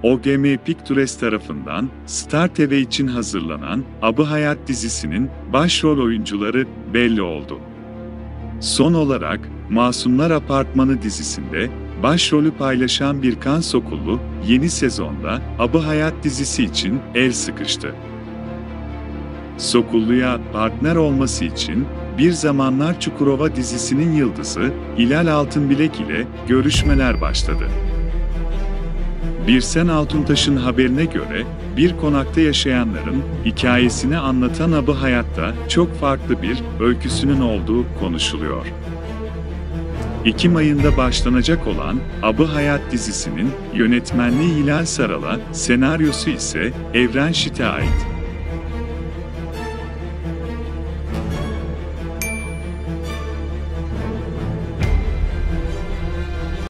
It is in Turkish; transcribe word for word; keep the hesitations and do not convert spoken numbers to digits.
O G M Pictures tarafından Star T V için hazırlanan Abı Hayat dizisinin başrol oyuncuları belli oldu. Son olarak Masumlar Apartmanı dizisinde başrolü paylaşan Birkan Sokullu, yeni sezonda Abı Hayat dizisi için el sıkıştı. Sokullu'ya partner olması için Bir Zamanlar Çukurova dizisinin yıldızı İlal Altınbilek ile görüşmeler başladı. Birsen Altuntaş'ın haberine göre, bir konakta yaşayanların hikayesini anlatan Abı Hayat'ta çok farklı bir öyküsünün olduğu konuşuluyor. Ekim ayında başlanacak olan Abı Hayat dizisinin yönetmenliği Hilal Saral'a, senaryosu ise Evren Şit'e ait.